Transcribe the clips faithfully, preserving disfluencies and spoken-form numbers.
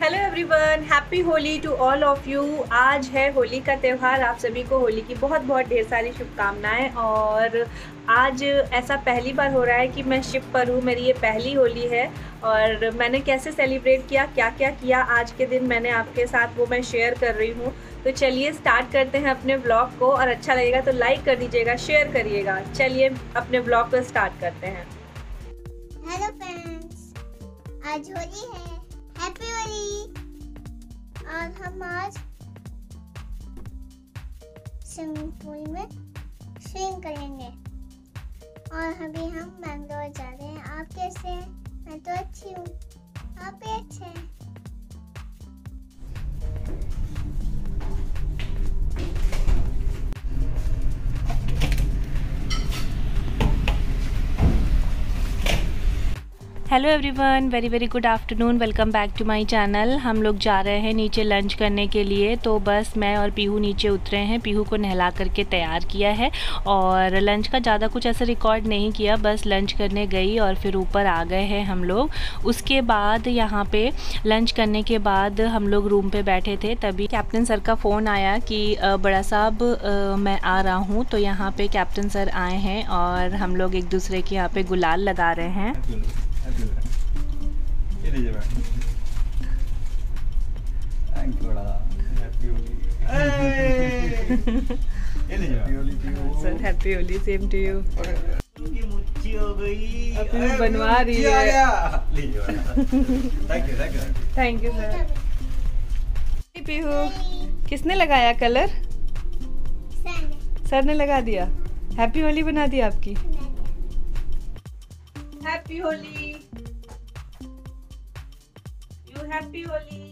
Hello everyone, happy Holi to all of you. आज है होली का त्यौहार। आप सभी को होली की बहुत बहुत ढेर सारी शुभकामनाएं। और आज ऐसा पहली बार हो रहा है कि मैं शिप पर हूँ, मेरी ये पहली होली है। और मैंने कैसे सेलिब्रेट किया, क्या क्या किया आज के दिन मैंने आपके साथ, वो मैं शेयर कर रही हूँ। तो चलिए स्टार्ट करते हैं अपने ब्लॉग को। और अच्छा लगेगा तो लाइक कर दीजिएगा, शेयर करिएगा। चलिए अपने ब्लॉग को स्टार्ट करते हैं। हेलो फ्रेंड्स, आज होली है, हैप्पी होली। और हम आज स्विमिंग पूल में स्विम करेंगे। और अभी हम मैंगलोर जा रहे हैं। आप कैसे हैं? मैं तो अच्छी हूँ, आप भी अच्छे हैं। Hello everyone, very very good afternoon, welcome back to my channel. हम लोग जा रहे हैं नीचे लंच करने के लिए। तो बस मैं और पीहू नीचे उतरे हैं। पीहू को नहला करके तैयार किया है और लंच का ज़्यादा कुछ ऐसा रिकॉर्ड नहीं किया, बस लंच करने गई और फिर ऊपर आ गए हैं हम लोग। उसके बाद यहाँ पे लंच करने के बाद हम लोग रूम पे बैठे थे, तभी कैप्टन सर का फ़ोन आया कि बड़ा साहब मैं आ रहा हूँ। तो यहाँ पे कैप्टन सर आए हैं और हम लोग एक दूसरे के यहाँ पे गुलाल लगा रहे हैं। ये लीजिए मैम। थैंक यू बड़ा। हैप्पी होली। ये लीजिए happy Holi Pihu. Sir happy Holi, same to you. की मुच्ची हो गई। अभी बनवा रही है। लीजिए बड़ा। Thank you thank you thank you sir. Pihu किसने लगाया कलर? सर ने लगा दिया। हैप्पी होली बना दी आपकी। Happy Holi, you happy Holi,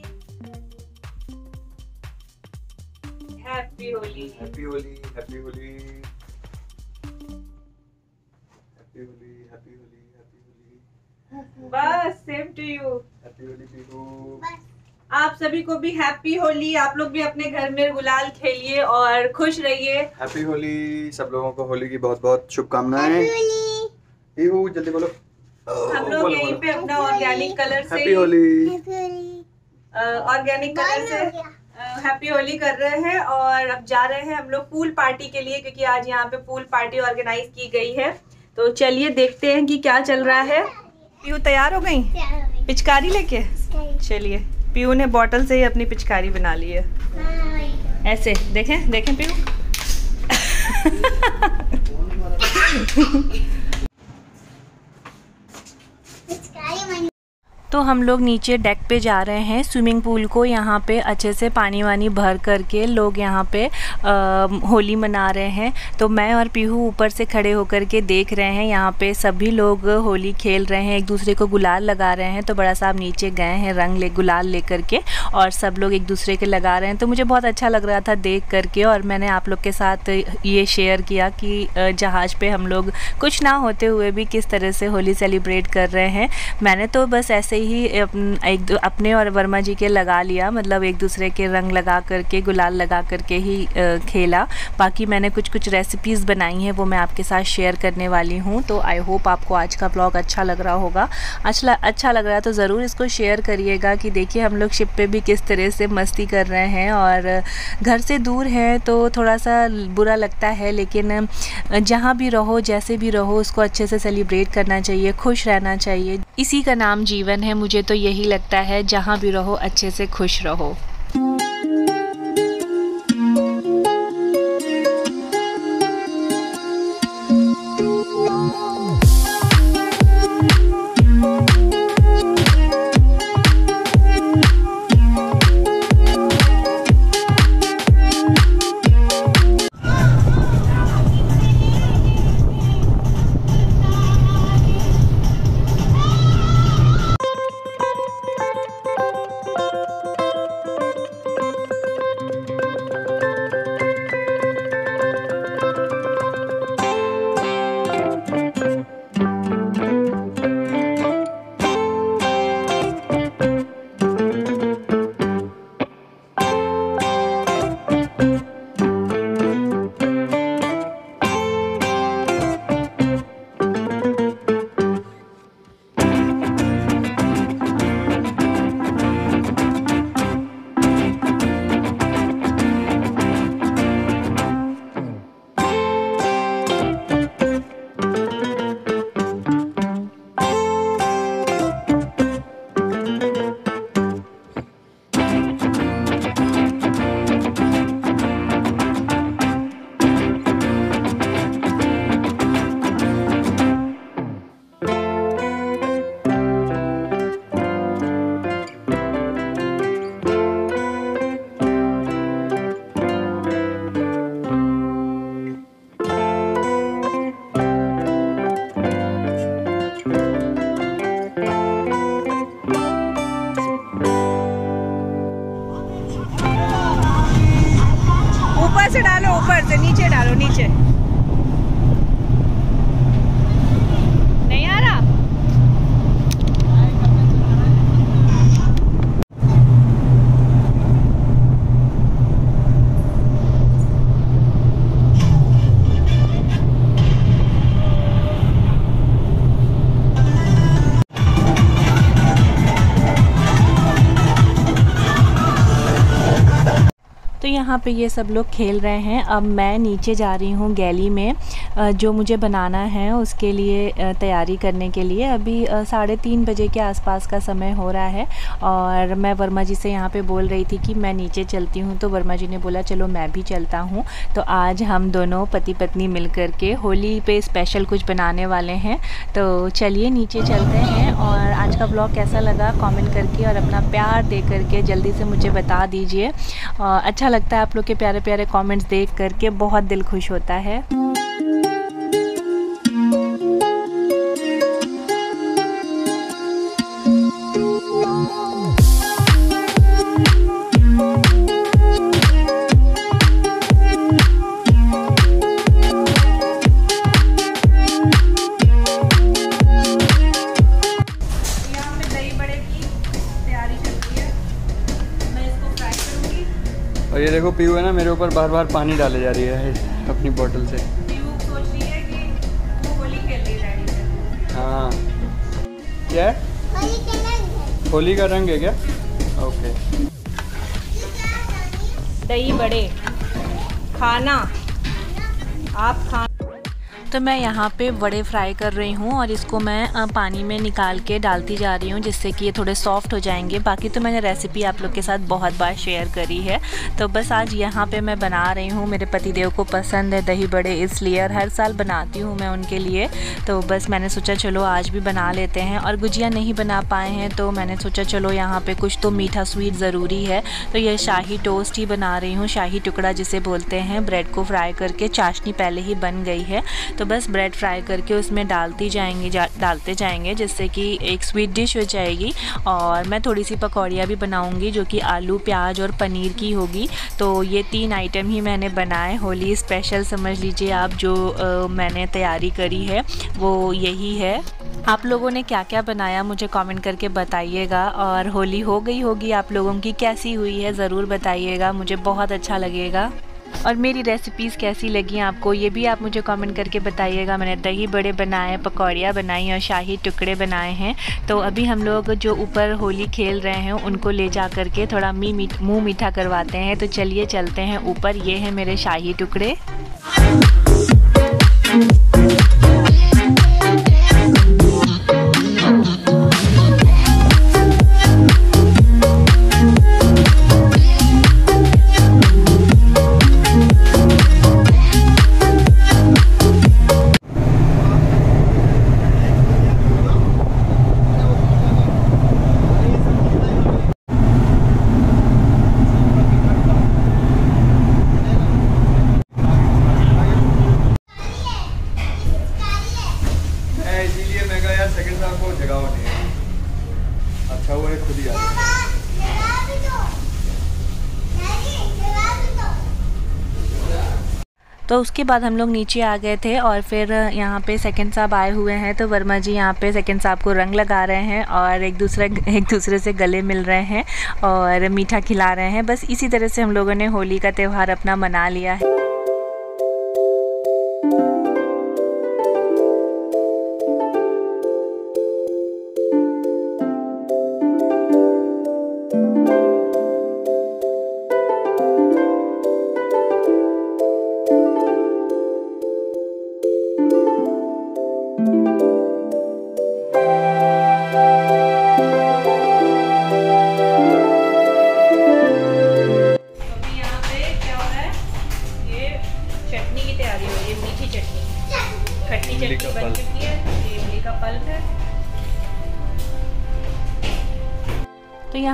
happy Holi, happy Holi happy Holi happy Holi happy Holi happy Holi. बस same to you. Happy Holi Pihu. आप सभी को भी हैप्पी होली। आप लोग भी अपने घर में गुलाल खेलिए और खुश रहिए। हैप्पी होली। सब लोगों को होली की बहुत बहुत शुभकामनाएं। पीहू जल्दी बोलो। हम लोग यहीं पे अपना ऑर्गेनिक कलर से हैप्पी होली ऑर्गेनिक कलर से हैप्पी होली कर रहे हैं। और अब जा रहे हैं हम लोग पूल पार्टी के लिए, क्योंकि आज यहाँ पे पूल पार्टी ऑर्गेनाइज की गई है। तो चलिए देखते हैं कि क्या चल रहा है। पीहू तैयार हो गई पिचकारी लेके? चलिए, पीहू ने बॉटल से ही अपनी पिचकारी बना ली है। ऐसे देखें देखें पीहू। तो हम लोग नीचे डेक पे जा रहे हैं स्विमिंग पूल को। यहाँ पे अच्छे से पानी वानी भर करके लोग यहाँ पे आ, होली मना रहे हैं। तो मैं और पीहू ऊपर से खड़े होकर के देख रहे हैं। यहाँ पे सभी लोग होली खेल रहे हैं, एक दूसरे को गुलाल लगा रहे हैं। तो बड़ा साहब नीचे गए हैं रंग ले गुलाल ले करके, और सब लोग एक दूसरे के लगा रहे हैं। तो मुझे बहुत अच्छा लग रहा था देख करके, और मैंने आप लोग के साथ ये शेयर किया कि जहाज़ पे हम लोग कुछ ना होते हुए भी किस तरह से होली सेलिब्रेट कर रहे हैं। मैंने तो बस ऐसे ही एक अपने और वर्मा जी के लगा लिया, मतलब एक दूसरे के रंग लगा करके गुलाल लगा करके ही खेला। बाकी मैंने कुछ कुछ रेसिपीज़ बनाई हैं, वो मैं आपके साथ शेयर करने वाली हूँ। तो आई होप आपको आज का ब्लॉग अच्छा लग रहा होगा। अच्छा अच्छा लग रहा है तो ज़रूर इसको शेयर करिएगा कि देखिए हम लोग शिप पे भी किस तरह से मस्ती कर रहे हैं। और घर से दूर है तो थोड़ा सा बुरा लगता है, लेकिन जहाँ भी रहो जैसे भी रहो उसको अच्छे से सेलिब्रेट करना चाहिए, खुश रहना चाहिए। इसी का नाम जीवन है। मुझे तो यही लगता है, जहाँ भी रहो अच्छे से खुश रहो। से डालो, ऊपर से नीचे डालो, नीचे नहीं आ रहा। तो यहाँ पे ये सब लोग खेल रहे हैं। अब मैं नीचे जा रही हूँ गैली में, जो मुझे बनाना है उसके लिए तैयारी करने के लिए। अभी साढ़े तीन बजे के आसपास का समय हो रहा है और मैं वर्मा जी से यहाँ पे बोल रही थी कि मैं नीचे चलती हूँ, तो वर्मा जी ने बोला चलो मैं भी चलता हूँ। तो आज हम दोनों पति पत्नी मिल कर के होली पे स्पेशल कुछ बनाने वाले हैं। तो चलिए नीचे चलते हैं और आज का ब्लॉग कैसा लगा कमेंट करके और अपना प्यार दे करके जल्दी से मुझे बता दीजिए। अच्छा लगता है आप लोग के प्यारे प्यारे कमेंट्स देख करके, बहुत दिल खुश होता है। और ये देखो पीयू है ना मेरे ऊपर बार बार पानी डाले जा रही है अपनी बोतल से। पीयू सोच रही है कि वो होली खेल रही है डैडी से। हाँ क्या है? होली का रंग है। होली का रंग है क्या? ओके। दही बड़े खाना, आप खाना। तो मैं यहाँ पे बड़े फ्राई कर रही हूँ और इसको मैं पानी में निकाल के डालती जा रही हूँ जिससे कि ये थोड़े सॉफ्ट हो जाएंगे। बाकी तो मैंने रेसिपी आप लोग के साथ बहुत बार शेयर करी है। तो बस आज यहाँ पे मैं बना रही हूँ, मेरे पतिदेव को पसंद है दही बड़े इसलिए, और हर साल बनाती हूँ मैं उनके लिए। तो बस मैंने सोचा चलो आज भी बना लेते हैं। और गुजिया नहीं बना पाए हैं तो मैंने सोचा चलो यहाँ पर कुछ तो मीठा स्वीट ज़रूरी है। तो ये शाही टोस्ट ही बना रही हूँ, शाही टुकड़ा जिसे बोलते हैं। ब्रेड को फ्राई करके चाशनी पहले ही बन गई है, तो बस ब्रेड फ्राई करके उसमें डालती जाएंगे जा, डालते जाएंगे जिससे कि एक स्वीट डिश हो जाएगी। और मैं थोड़ी सी पकौड़ियाँ भी बनाऊंगी जो कि आलू प्याज और पनीर की होगी। तो ये तीन आइटम ही मैंने बनाए, होली स्पेशल समझ लीजिए आप। जो आ, मैंने तैयारी करी है वो यही है। आप लोगों ने क्या क्या बनाया मुझे कमेंट करके बताइएगा। और होली हो गई होगी आप लोगों की, कैसी हुई है ज़रूर बताइएगा, मुझे बहुत अच्छा लगेगा। और मेरी रेसिपीज़ कैसी लगी आपको ये भी आप मुझे कमेंट करके बताइएगा। मैंने दही बड़े बनाए, पकौड़ियाँ बनाई और शाही टुकड़े बनाए हैं। तो अभी हम लोग जो ऊपर होली खेल रहे हैं उनको ले जा कर के थोड़ा मुँह मीठा करवाते हैं। तो चलिए चलते हैं ऊपर। ये है मेरे शाही टुकड़े। अच्छा हुआ है खुद ही आ तो उसके बाद हम लोग नीचे आ गए थे और फिर यहाँ पे सेकंड साहब आए हुए हैं। तो वर्मा जी यहाँ पे सेकंड साहब को रंग लगा रहे हैं और एक दूसरे एक दूसरे से गले मिल रहे हैं और मीठा खिला रहे हैं। बस इसी तरह से हम लोगों ने होली का त्यौहार अपना मना लिया है।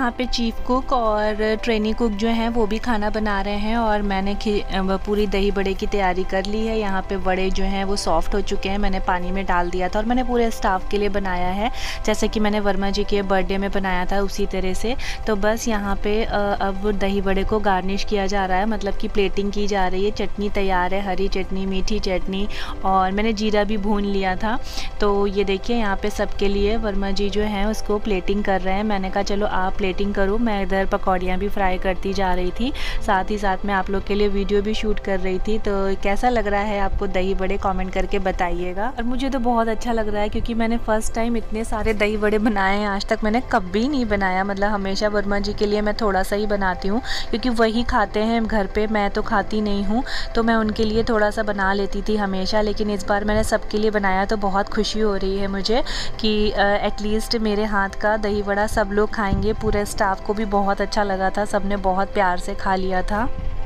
यहाँ पे चीफ कुक और ट्रेनी कुक जो हैं वो भी खाना बना रहे हैं और मैंने पूरी दही बड़े की तैयारी कर ली है। यहाँ पे बड़े जो हैं वो सॉफ्ट हो चुके हैं, मैंने पानी में डाल दिया था और मैंने पूरे स्टाफ के लिए बनाया है जैसे कि मैंने वर्मा जी के बर्थडे में बनाया था उसी तरह से। तो बस यहाँ पे अब दही बड़े को गार्निश किया जा रहा है, मतलब कि प्लेटिंग की जा रही है। चटनी तैयार है, हरी चटनी, मीठी चटनी और मैंने जीरा भी भून लिया था। तो ये देखिए यहाँ पे सबके लिए वर्मा जी जो हैं उसको प्लेटिंग कर रहे हैं। मैंने कहा चलो आप प्लेटिंग करो, मैं इधर पकौड़ियाँ भी फ्राई करती जा रही थी, साथ ही साथ मैं आप लोग के लिए वीडियो भी शूट कर रही थी। तो कैसा लग रहा है आपको दही बड़े, कमेंट करके बताइएगा। और मुझे तो बहुत अच्छा लग रहा है क्योंकि मैंने फ़र्स्ट टाइम इतने सारे दही बड़े बनाए हैं, आज तक मैंने कभी नहीं बनाया। मतलब हमेशा वर्मा जी के लिए मैं थोड़ा सा ही बनाती हूँ क्योंकि वही खाते हैं घर पे, मैं तो खाती नहीं हूँ, तो मैं उनके लिए थोड़ा सा बना लेती थी हमेशा। लेकिन इस बार मैंने सबके लिए बनाया तो बहुत खुशी हो रही है मुझे कि एटलीस्ट मेरे हाथ का दही बड़ा सब लोग खाएंगे। पूरे स्टाफ को भी बहुत अच्छा लगा था, सबने बहुत प्यार से खा लिया था।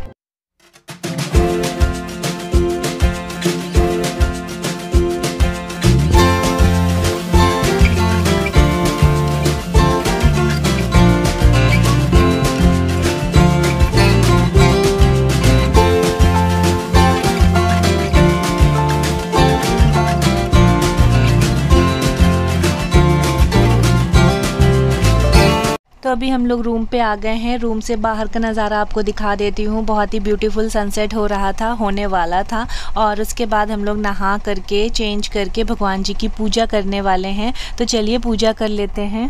तो अभी हम लोग रूम पे आ गए हैं। रूम से बाहर का नज़ारा आपको दिखा देती हूँ। बहुत ही ब्यूटीफुल सनसेट हो रहा था, होने वाला था। और उसके बाद हम लोग नहा करके चेंज करके भगवान जी की पूजा करने वाले हैं। तो चलिए पूजा कर लेते हैं।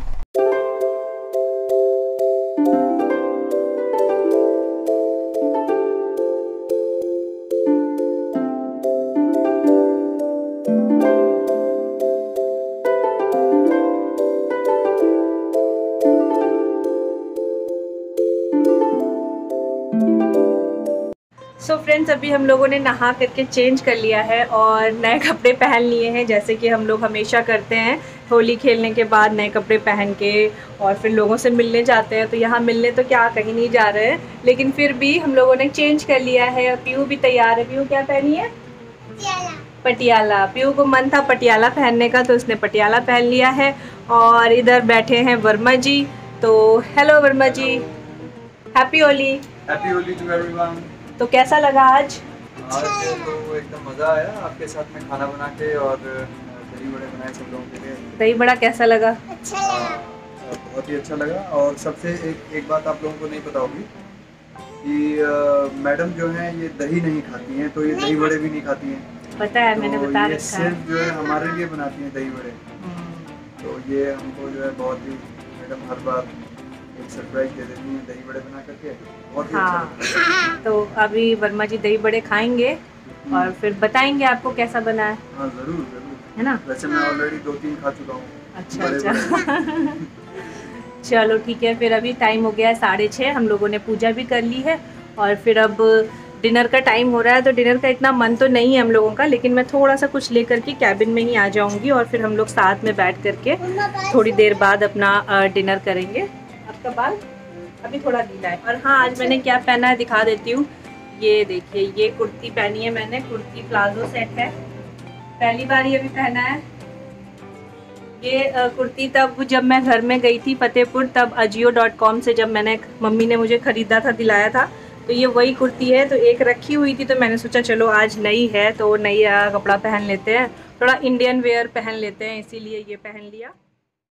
सो फ्रेंड्स, अभी हम लोगों ने नहा करके चेंज कर लिया है और नए कपड़े पहन लिए हैं जैसे कि हम लोग हमेशा करते हैं। होली खेलने के बाद नए कपड़े पहन के और फिर लोगों से मिलने जाते हैं। तो यहाँ मिलने तो क्या कहीं नहीं जा रहे हैं, लेकिन फिर भी हम लोगों ने चेंज कर लिया है। पीयू भी तैयार है। पीयू क्या पहनी है? पटियाला। पटियाला। पीयू को मन था पटियाला पहनने का तो उसने पटियाला पहन लिया है। और इधर बैठे हैं वर्मा जी। तो hello Verma ji, happy Holi. Happy Holi to everyone. तो कैसा लगा आज? आज तो एकदम मज़ा आया आपके साथ में खाना बना के और दही बड़े बनाए सब लोगों के लिए। दही बड़ा कैसा लगा? अच्छा लगा। बहुत ही अच्छा लगा। और सबसे एक एक बात आप लोगों को नहीं पता होगी कि मैडम जो हैं ये दही नहीं खाती हैं, तो ये दही बड़े भी नहीं खाती हैं। पता है, मैंने तो बता ये रखा है। सिर्फ जो है हमारे लिए बनाती हैं दही बड़े। तो ये हमको जो है बहुत ही, मैडम हर बार एक सरप्राइज दे देती हैं दही बड़े बना करके, बहुत ही हाँ। अच्छा लगता है। तो अभी वर्मा जी दही बड़े खाएंगे और फिर बताएंगे आपको कैसा बना है। हाँ ज़रूर ज़रूर, है ना? वैसे मैं ऑलरेडी दो तीन खा चुका हूँ। अच्छा अच्छा चलो ठीक है। फिर अभी टाइम हो गया है साढ़े छः, हम लोगों ने पूजा भी कर ली है और फिर अब डिनर का टाइम हो रहा है। तो डिनर का इतना मन तो नहीं है हम लोगों का, लेकिन मैं थोड़ा सा कुछ लेकर के कैबिन में ही आ जाऊंगी और फिर हम लोग साथ में बैठ करके थोड़ी देर बाद अपना डिनर करेंगे। आपका बाल अभी थोड़ा गीला है। और हाँ, आज मैंने क्या पहना है दिखा देती हूँ। ये देखिए, ये कुर्ती पहनी है मैंने, कुर्ती प्लाजो सेट है, पहली बार ये भी पहना है। ये कुर्ती तब जब मैं घर में गई थी फतेहपुर, तब अजियो डॉट कॉम से जब मैंने, मम्मी ने मुझे ख़रीदा था, दिलाया था। तो ये वही कुर्ती है। तो एक रखी हुई थी तो मैंने सोचा चलो आज नई है तो नई कपड़ा पहन लेते हैं, थोड़ा इंडियन वेयर पहन लेते हैं, इसीलिए ये पहन लिया।